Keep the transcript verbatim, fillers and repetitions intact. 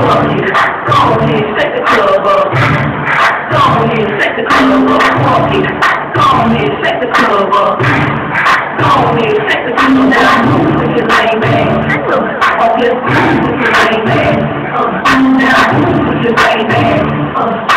Go ahead, set the club up. Go ahead, set the club up. Walk it. Go ahead, set the club up. Go ahead, set the club up. Now move with your lame ass. Oh, just move with your lame ass. Uh, now move with your lame ass. Uh,